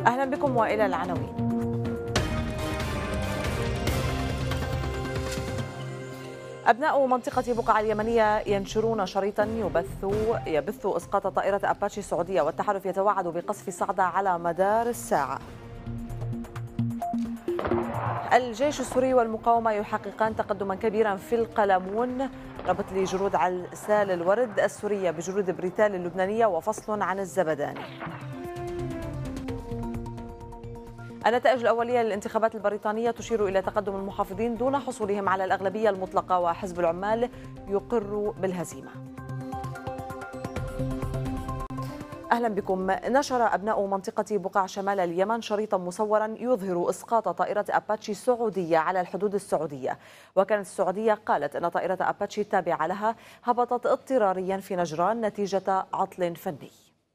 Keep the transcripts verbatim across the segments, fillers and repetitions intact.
أهلا بكم وإلى العناوين. أبناء منطقة بقعة اليمنية ينشرون شريطا يبث يبث إسقاط طائرة أباتشي السعودية، والتحالف يتوعد بقصف صعدة على مدار الساعة. الجيش السوري والمقاومة يحققان تقدما كبيرا في القلمون، ربط لجنود عسال الورد السورية بجنود بريتال اللبنانية وفصل عن الزبداني. النتائج الأولية للانتخابات البريطانية تشير إلى تقدم المحافظين دون حصولهم على الأغلبية المطلقة، وحزب العمال يقر بالهزيمة. أهلا بكم. نشر أبناء منطقة بقع شمال اليمن شريطا مصورا يظهر إسقاط طائرة أباتشي السعودية على الحدود السعودية، وكانت السعودية قالت أن طائرة أباتشي التابعة لها هبطت اضطراريا في نجران نتيجة عطل فني.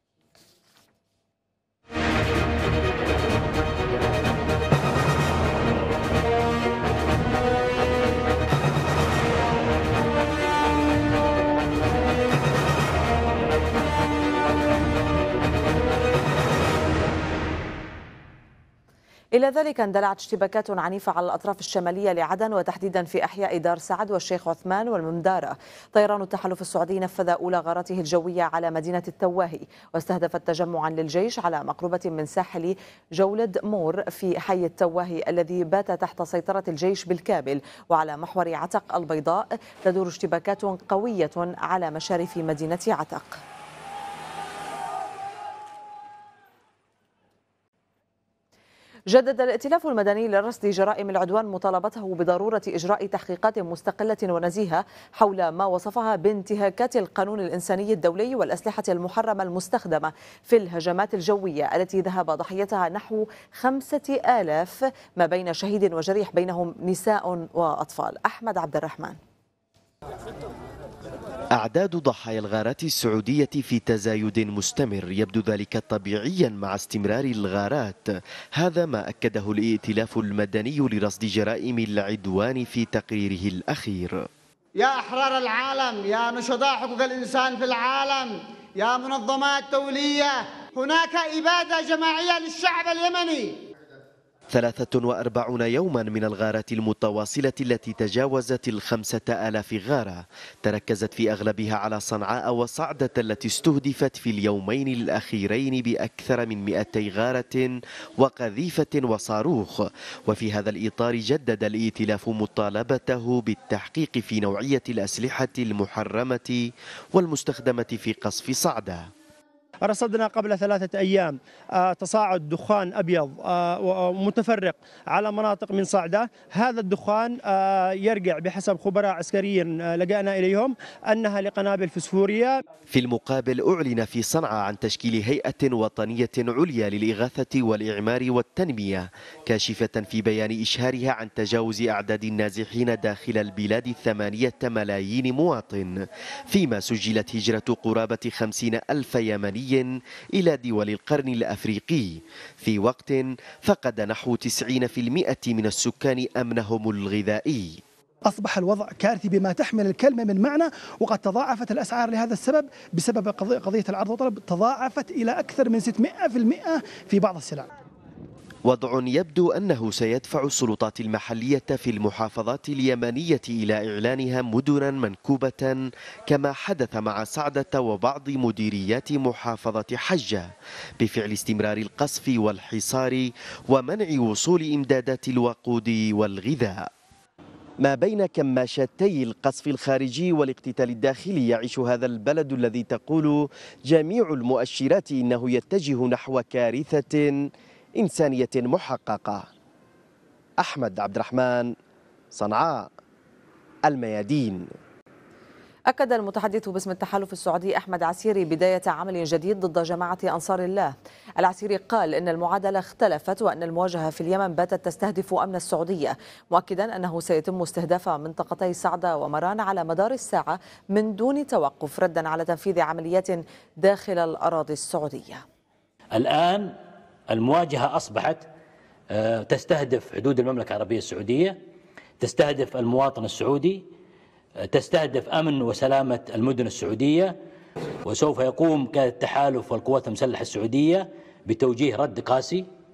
إلى ذلك اندلعت اشتباكات عنيفة على الأطراف الشمالية لعدن، وتحديدا في أحياء دار سعد والشيخ عثمان والممدارة. طيران التحالف السعودي نفذ أولى غاراته الجوية على مدينة التواهي، واستهدفت تجمعا للجيش على مقربة من ساحل جولد مور في حي التواهي الذي بات تحت سيطرة الجيش بالكامل. وعلى محور عتق البيضاء تدور اشتباكات قوية على مشارف مدينة عتق. جدد الائتلاف المدني لرصد جرائم العدوان مطالبته بضرورة إجراء تحقيقات مستقلة ونزيهة حول ما وصفها بانتهاكات القانون الإنساني الدولي والأسلحة المحرمة المستخدمة في الهجمات الجوية التي ذهب ضحيتها نحو خمسة آلاف، ما بين شهيد وجريح بينهم نساء وأطفال. أحمد عبد الرحمن. أعداد ضحايا الغارات السعودية في تزايد مستمر، يبدو ذلك طبيعيا مع استمرار الغارات. هذا ما أكده الائتلاف المدني لرصد جرائم العدوان في تقريره الأخير. يا أحرار العالم، يا نشطاء حقوق الإنسان في العالم، يا منظمات دولية، هناك إبادة جماعية للشعب اليمني. ثلاثة وأربعون يوما من الغارات المتواصلة التي تجاوزت الخمسة آلاف غارة، تركزت في أغلبها على صنعاء وصعدة التي استهدفت في اليومين الأخيرين بأكثر من مئتي غارة وقذيفة وصاروخ. وفي هذا الإطار جدد الائتلاف مطالبته بالتحقيق في نوعية الأسلحة المحرمة والمستخدمة في قصف صعدة. رصدنا قبل ثلاثة أيام تصاعد دخان أبيض متفرق على مناطق من صعدة. هذا الدخان يرجع بحسب خبراء عسكريين لجأنا إليهم أنها لقنابل فسفورية. في المقابل أعلن في صنعاء عن تشكيل هيئة وطنية عليا للإغاثة والإعمار والتنمية، كاشفة في بيان إشهارها عن تجاوز أعداد النازحين داخل البلاد ثمانية ملايين مواطن، فيما سجلت هجرة قرابة خمسين ألف يمني إلى دول القرن الأفريقي، في وقت فقد نحو تسعين بالمئة من السكان أمنهم الغذائي. أصبح الوضع كارثي بما تحمل الكلمة من معنى، وقد تضاعفت الأسعار لهذا السبب بسبب قضية العرض والطلب، تضاعفت إلى أكثر من ستمئة بالمئة في بعض السلع. وضع يبدو أنه سيدفع السلطات المحلية في المحافظات اليمنية إلى إعلانها مدنا منكوبة، كما حدث مع صعدة وبعض مديريات محافظة حجة، بفعل استمرار القصف والحصار ومنع وصول إمدادات الوقود والغذاء. ما بين كماشتي القصف الخارجي والاقتتال الداخلي يعيش هذا البلد الذي تقول جميع المؤشرات إنه يتجه نحو كارثة إنسانية محققة. أحمد عبد الرحمن، صنعاء، الميادين. أكد المتحدث باسم التحالف السعودي أحمد عسيري بداية عمل جديد ضد جماعة أنصار الله. العسيري قال إن المعادلة اختلفت وأن المواجهة في اليمن باتت تستهدف أمن السعودية، مؤكدا أنه سيتم استهداف منطقتي صعدة ومران على مدار الساعة من دون توقف، ردا على تنفيذ عمليات داخل الأراضي السعودية. الآن المواجهة أصبحت تستهدف حدود المملكة العربية السعودية، تستهدف المواطن السعودي، تستهدف أمن وسلامة المدن السعودية. وسوف يقوم التحالف والقوات المسلحة السعودية بتوجيه رد قاسي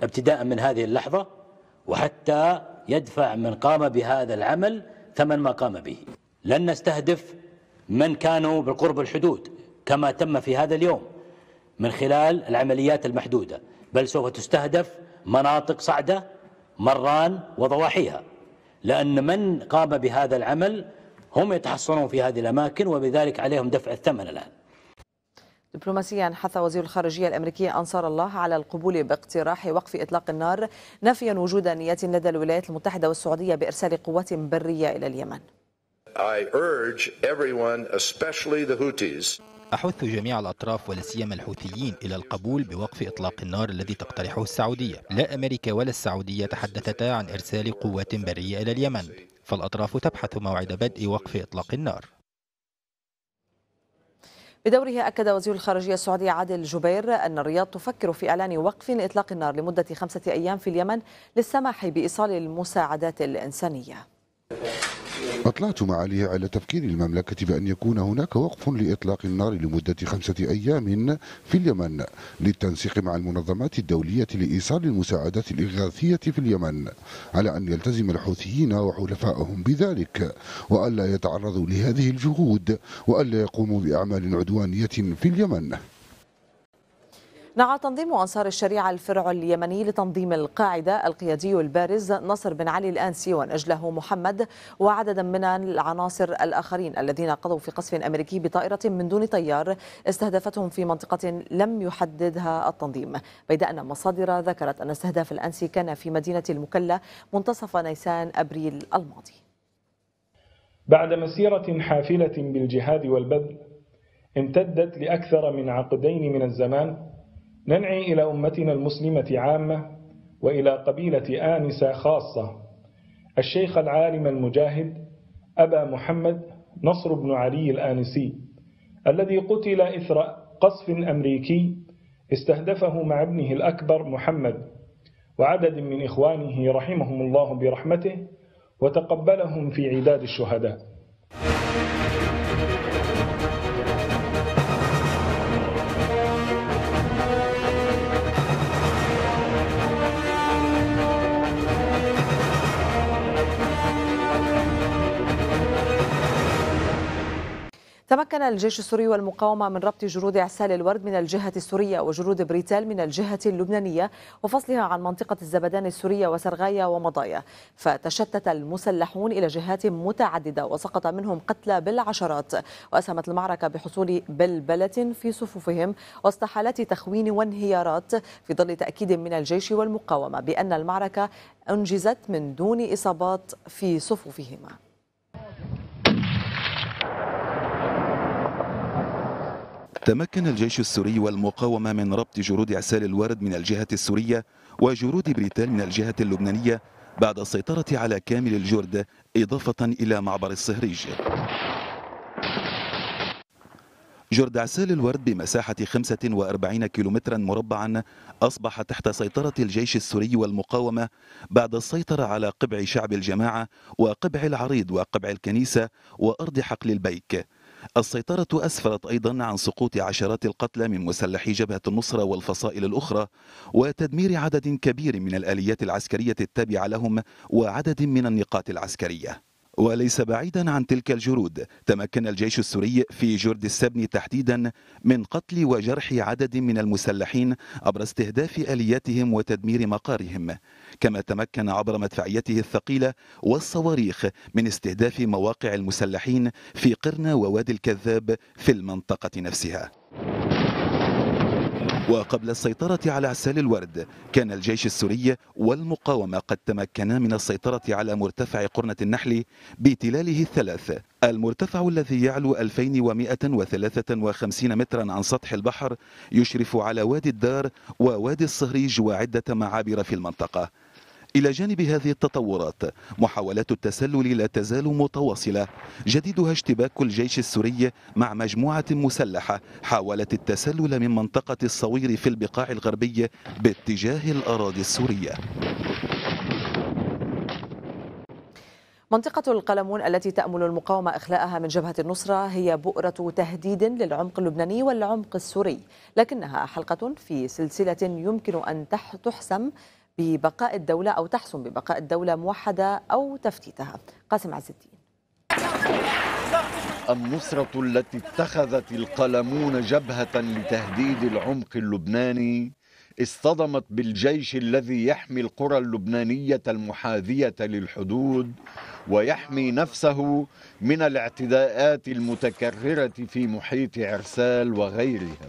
ابتداء من هذه اللحظة وحتى يدفع من قام بهذا العمل ثمن ما قام به. لن نستهدف من كانوا بالقرب الحدود كما تم في هذا اليوم من خلال العمليات المحدودة، بل سوف تستهدف مناطق صعدة مران وضواحيها، لأن من قام بهذا العمل هم يتحصنون في هذه الأماكن وبذلك عليهم دفع الثمن الآن. دبلوماسيا حث وزير الخارجية الأمريكي أنصار الله على القبول باقتراح وقف إطلاق النار نافيا وجود نية لدى الولايات المتحدة والسعودية بإرسال قوات برية إلى اليمن. I urge everyone, especially the Houthis. أحث جميع الأطراف ولا سيما الحوثيين إلى القبول بوقف إطلاق النار الذي تقترحه السعودية. لا أمريكا ولا السعودية تحدثتا عن إرسال قوات برية إلى اليمن، فالأطراف تبحث موعد بدء وقف إطلاق النار. بدوره أكد وزير الخارجية السعودي عادل جبير أن الرياض تفكر في إعلان وقف إطلاق النار لمدة خمسة أيام في اليمن للسماح بإيصال المساعدات الإنسانية. أطلعت معاليه على تفكير المملكة بأن يكون هناك وقف لإطلاق النار لمدة خمسة أيام في اليمن للتنسيق مع المنظمات الدولية لإيصال المساعدات الإغاثية في اليمن، على أن يلتزم الحوثيين وحلفائهم بذلك وألا يتعرضوا لهذه الجهود وألا يقوموا بأعمال عدوانية في اليمن. نعى تنظيم أنصار الشريعة الفرع اليمني لتنظيم القاعدة القيادي البارز نصر بن علي الآنسي ونجله محمد وعددا من العناصر الآخرين الذين قضوا في قصف أمريكي بطائرة من دون طيار استهدفتهم في منطقة لم يحددها التنظيم، بيد أن مصادر ذكرت أن استهداف الآنسي كان في مدينة المكلا منتصف نيسان أبريل الماضي. بعد مسيرة حافلة بالجهاد والبذل امتدت لأكثر من عقدين من الزمان، ننعي إلى أمتنا المسلمة عامة وإلى قبيلة آنسة خاصة الشيخ العالم المجاهد أبا محمد نصر بن علي الآنسي، الذي قتل إثر قصف أمريكي استهدفه مع ابنه الأكبر محمد وعدد من إخوانه رحمهم الله برحمته وتقبلهم في عداد الشهداء. تمكن الجيش السوري والمقاومة من ربط جنود عسال الورد من الجهة السورية وجنود بريتال من الجهة اللبنانية وفصلها عن منطقة الزبدان السورية وسرغايا ومضايا، فتشتت المسلحون إلى جهات متعددة وسقط منهم قتلى بالعشرات، وأسهمت المعركة بحصول بلبلة في صفوفهم وسط حالات تخوين وانهيارات في ظل تأكيد من الجيش والمقاومة بأن المعركة أنجزت من دون إصابات في صفوفهما. تمكن الجيش السوري والمقاومة من ربط جنود عسال الورد من الجهة السورية وجنود بريتال من الجهة اللبنانية بعد السيطرة على كامل الجرد إضافة إلى معبر الصهريج. جرد عسال الورد بمساحة خمسة وأربعين كيلومترا مربعا أصبح تحت سيطرة الجيش السوري والمقاومة بعد السيطرة على قبع شعب الجماعة وقبع العريض وقبع الكنيسة وأرض حقل البيك. السيطرة أسفرت أيضا عن سقوط عشرات القتلى من مسلحي جبهة النصرة والفصائل الأخرى وتدمير عدد كبير من الآليات العسكرية التابعة لهم وعدد من النقاط العسكرية. وليس بعيدا عن تلك الجرود تمكن الجيش السوري في جرد السبن تحديدا من قتل وجرح عدد من المسلحين عبر استهداف آلياتهم وتدمير مقارهم، كما تمكن عبر مدفعيته الثقيلة والصواريخ من استهداف مواقع المسلحين في قرنة ووادي الكذاب في المنطقة نفسها. وقبل السيطرة على عسال الورد كان الجيش السوري والمقاومة قد تمكنا من السيطرة على مرتفع قرنة النحل بتلاله الثلاث، المرتفع الذي يعلو ألفين ومئة وثلاثة وخمسين مترا عن سطح البحر يشرف على وادي الدار ووادي الصهريج وعدة معابر في المنطقة. إلى جانب هذه التطورات محاولات التسلل لا تزال متواصلة، جديدها اشتباك الجيش السوري مع مجموعة مسلحة حاولت التسلل من منطقة الصوير في البقاع الغربي باتجاه الأراضي السورية. منطقة القلمون التي تأمل المقاومة إخلاءها من جبهة النصرة هي بؤرة تهديد للعمق اللبناني والعمق السوري، لكنها حلقة في سلسلة يمكن أن تحسم ببقاء الدولة أو تحسم ببقاء الدولة موحدة أو تفتيتها. قاسم عز الدين. النصرة التي اتخذت القلمون جبهة لتهديد العمق اللبناني اصطدمت بالجيش الذي يحمي القرى اللبنانية المحاذية للحدود ويحمي نفسه من الاعتداءات المتكررة في محيط عرسال وغيرها.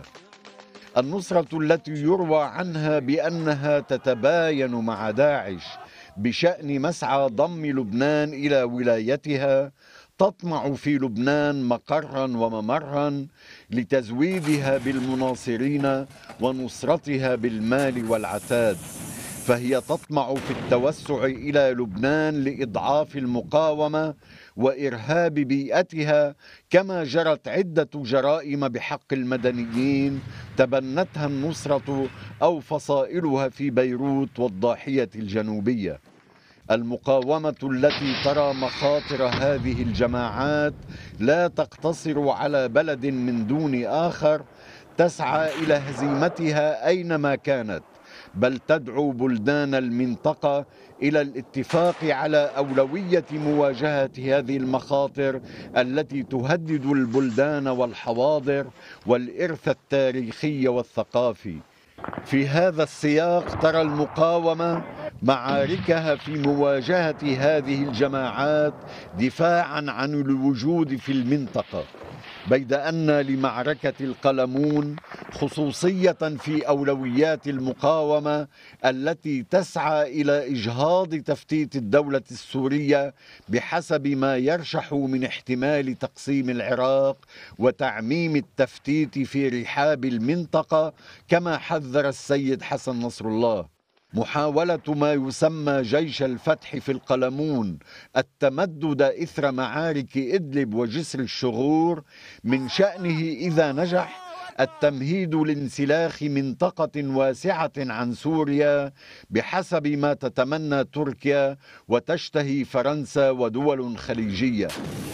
النصرة التي يروى عنها بأنها تتباين مع داعش بشأن مسعى ضم لبنان إلى ولايتها تطمع في لبنان مقرا وممرا لتزويدها بالمناصرين ونصرتها بالمال والعتاد، فهي تطمع في التوسع إلى لبنان لإضعاف المقاومة وإرهاب بيئتها، كما جرت عدة جرائم بحق المدنيين تبنتها النصرة أو فصائلها في بيروت والضاحية الجنوبية. المقاومة التي ترى مخاطر هذه الجماعات لا تقتصر على بلد من دون آخر، تسعى إلى هزيمتها أينما كانت، بل تدعو بلدان المنطقة إلى الاتفاق على أولوية مواجهة هذه المخاطر التي تهدد البلدان والحواضر والإرث التاريخي والثقافي. في هذا السياق ترى المقاومة معاركها في مواجهة هذه الجماعات دفاعا عن الوجود في المنطقة، بيد أن لمعركة القلمون خصوصية في أولويات المقاومة التي تسعى إلى إجهاض تفتيت الدولة السورية بحسب ما يرشح من احتمال تقسيم العراق وتعميم التفتيت في رحاب المنطقة، كما حذر السيد حسن نصر الله. محاولة ما يسمى جيش الفتح في القلمون التمدد إثر معارك إدلب وجسر الشغور من شأنه إذا نجح التمهيد لانسلاخ منطقة واسعة عن سوريا بحسب ما تتمنى تركيا وتشتهي فرنسا ودول خليجية.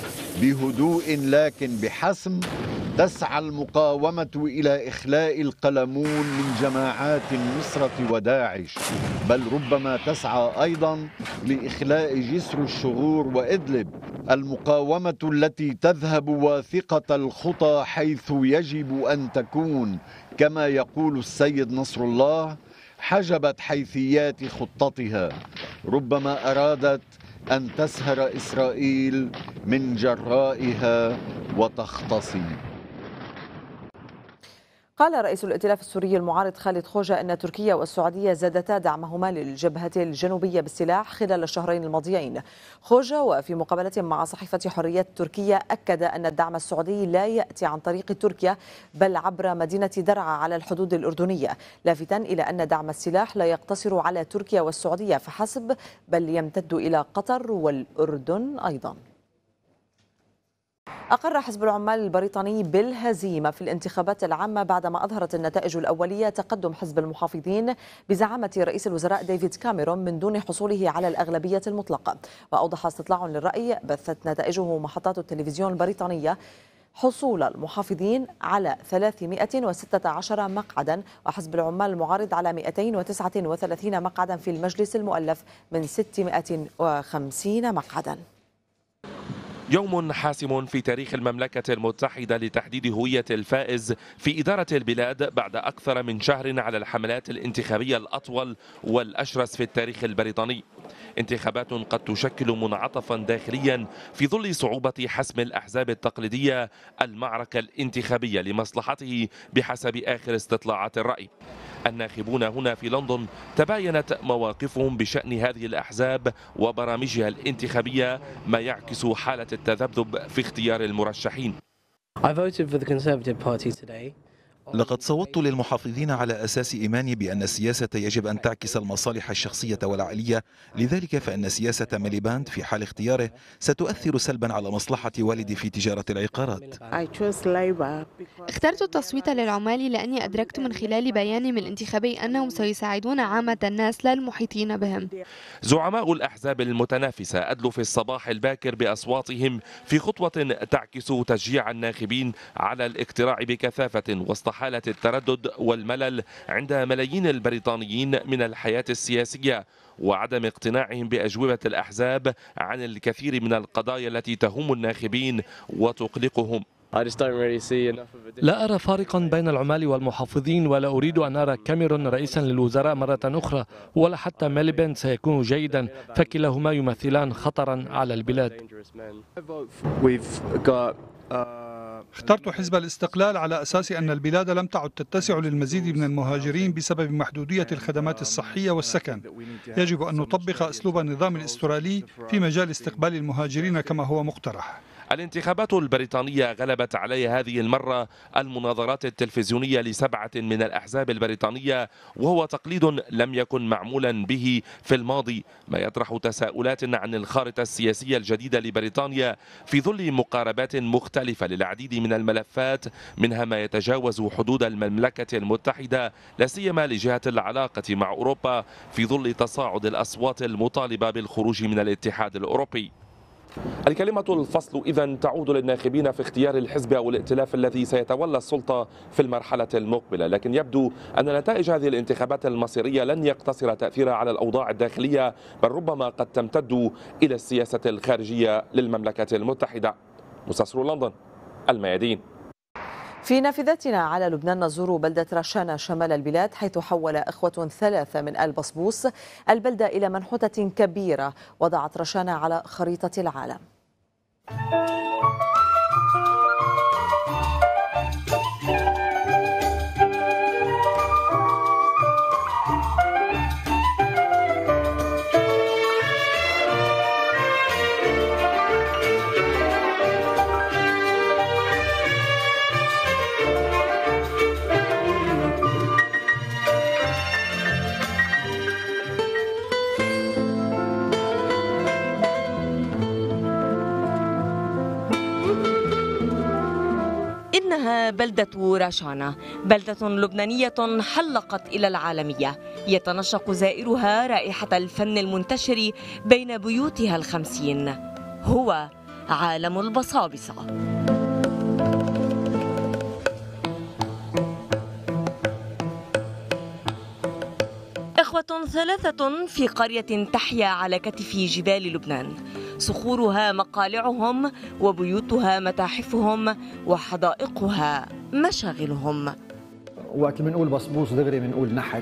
بهدوء لكن بحسم تسعى المقاومة إلى إخلاء القلمون من جماعات النصرة وداعش، بل ربما تسعى أيضا لإخلاء جسر الشغور وإدلب. المقاومة التي تذهب واثقة الخطى حيث يجب أن تكون، كما يقول السيد نصر الله، حجبت حيثيات خطتها، ربما أرادت أن تسهر إسرائيل من جرائها وتختصي. قال رئيس الائتلاف السوري المعارض خالد خوجة أن تركيا والسعودية زادتا دعمهما للجبهة الجنوبية بالسلاح خلال الشهرين الماضيين. خوجة وفي مقابلة مع صحيفة حريات تركيا أكد أن الدعم السعودي لا يأتي عن طريق تركيا بل عبر مدينة درعا على الحدود الأردنية، لافتا إلى أن دعم السلاح لا يقتصر على تركيا والسعودية فحسب بل يمتد إلى قطر والأردن أيضا. أقر حزب العمال البريطاني بالهزيمة في الانتخابات العامة بعدما أظهرت النتائج الأولية تقدم حزب المحافظين بزعامة رئيس الوزراء ديفيد كاميرون من دون حصوله على الأغلبية المطلقة. وأوضح استطلاع للرأي بثت نتائجه محطات التلفزيون البريطانية حصول المحافظين على ثلاثمائة وستة عشر مقعدا وحزب العمال المعارض على مئتين وتسعة وثلاثين مقعدا في المجلس المؤلف من ستمائة وخمسين مقعدا. يوم حاسم في تاريخ المملكة المتحدة لتحديد هوية الفائز في إدارة البلاد بعد أكثر من شهر على الحملات الانتخابية الأطول والأشرس في التاريخ البريطاني. انتخابات قد تشكل منعطفا داخليا في ظل صعوبة حسم الأحزاب التقليدية المعركة الانتخابية لمصلحته بحسب آخر استطلاعات الرأي. الناخبون هنا في لندن تباينت مواقفهم بشأن هذه الأحزاب وبرامجها الانتخابية، ما يعكس حالة التذبذب في اختيار المرشحين. I voted for the Conservative Party today لقد صوتت للمحافظين على أساس إيماني بأن السياسة يجب أن تعكس المصالح الشخصية والعائلية، لذلك فإن سياسة ميليباند في حال اختياره ستؤثر سلبا على مصلحة والدي في تجارة العقارات. اخترت التصويت للعمال لأني أدركت من خلال بيانهم الانتخابي أنهم سيساعدون عامة الناس لا المحيطين بهم. زعماء الأحزاب المتنافسة أدلوا في الصباح الباكر بأصواتهم في خطوة تعكس تشجيع الناخبين على الاقتراع بكثافة وسط حالة التردد والملل عند ملايين البريطانيين من الحياة السياسية وعدم اقتناعهم بأجوبة الأحزاب عن الكثير من القضايا التي تهم الناخبين وتقلقهم. لا أرى فارقا بين العمال والمحافظين، ولا أريد أن أرى كاميرون رئيسا للوزراء مرة أخرى، ولا حتى ميليباند سيكون جيدا، فكلاهما يمثلان خطرا على البلاد. اخترت حزب الاستقلال على أساس أن البلاد لم تعد تتسع للمزيد من المهاجرين بسبب محدودية الخدمات الصحية والسكن. يجب أن نطبق أسلوب النظام الأسترالي في مجال استقبال المهاجرين كما هو مقترح. الانتخابات البريطانية غلبت علي هذه المرة المناظرات التلفزيونية لسبعة من الأحزاب البريطانية، وهو تقليد لم يكن معمولا به في الماضي، ما يطرح تساؤلات عن الخارطة السياسية الجديدة لبريطانيا في ظل مقاربات مختلفة للعديد من الملفات، منها ما يتجاوز حدود المملكة المتحدة، لا سيما لجهة العلاقة مع أوروبا في ظل تصاعد الأصوات المطالبة بالخروج من الاتحاد الأوروبي. الكلمة الفصل إذن تعود للناخبين في اختيار الحزب أو الائتلاف الذي سيتولى السلطة في المرحلة المقبلة، لكن يبدو أن نتائج هذه الانتخابات المصيرية لن يقتصر تأثيرها على الأوضاع الداخلية، بل ربما قد تمتد إلى السياسة الخارجية للمملكة المتحدة. مستصر لندن، الميادين. في نافذتنا على لبنان نزور بلدة رشانة شمال البلاد، حيث حول إخوة ثلاثة من آل بصبوس البلدة إلى منحوتة كبيرة وضعت رشانة على خريطة العالم. إنها بلدة رشانة، بلدة لبنانية حلقت إلى العالمية، يتنشق زائرها رائحة الفن المنتشر بين بيوتها الخمسين. هو عالم البصابصة. إخوة ثلاثة في قرية تحيا على كتف جبال لبنان، صخورها مقالعهم وبيوتها متاحفهم وحدائقها مشاغلهم. وقت بنقول بصبوص دغري بنقول نحت.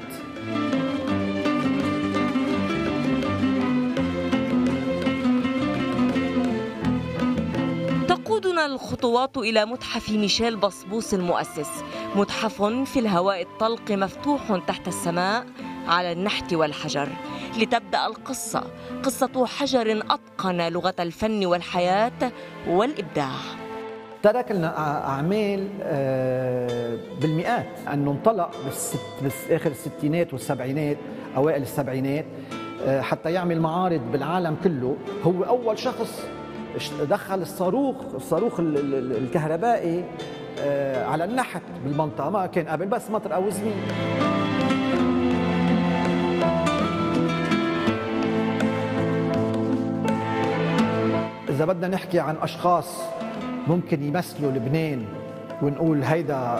تقودنا الخطوات إلى متحف ميشيل بصبوس المؤسس، متحف في الهواء الطلق مفتوح تحت السماء على النحت والحجر، لتبدأ القصة، قصة حجر أتقن لغة الفن والحياة والإبداع. ترك لنا أعمال بالمئات، أنه انطلق بآخر الستينات والسبعينات أوائل السبعينات حتى يعمل معارض بالعالم كله. هو أول شخص دخل الصاروخ الصاروخ الكهربائي على النحت بالمنطقة، ما كان قبل بس مطر أو زمين. إذا بدنا نحكي عن أشخاص ممكن يمثلوا لبنان ونقول هيدا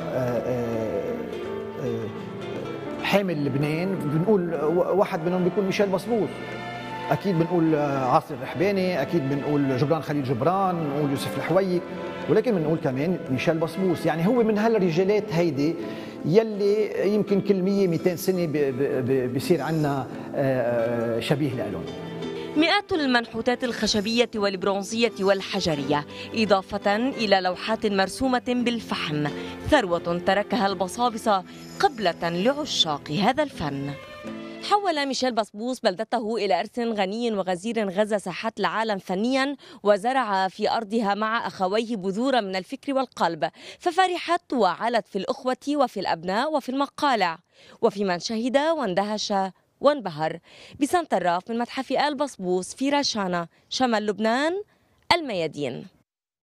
حامل لبنان، بنقول واحد منهم بيكون ميشيل بصبوس. أكيد بنقول عاصر الرحباني، أكيد بنقول جبران خليل جبران، بنقول يوسف الحويك، ولكن بنقول كمان ميشيل بصبوس. يعني هو من هالرجالات هيدي يلي يمكن كل مية مئتين سنة بيصير عنا شبيه لهم. مئات المنحوتات الخشبية والبرونزية والحجرية، إضافة إلى لوحات مرسومة بالفحم، ثروة تركها البصابصة قبلة لعشاق هذا الفن. حول ميشيل بسبوس بلدته إلى إرث غني وغزير غزا ساحات العالم فنيا، وزرع في أرضها مع أخويه بذورا من الفكر والقلب، ففرحت وعلت في الأخوة وفي الأبناء وفي المقالع وفي من شهد واندهش وانبهر. بسنت الراف من متحف آل بسبوس في رشانة شمال لبنان، الميادين.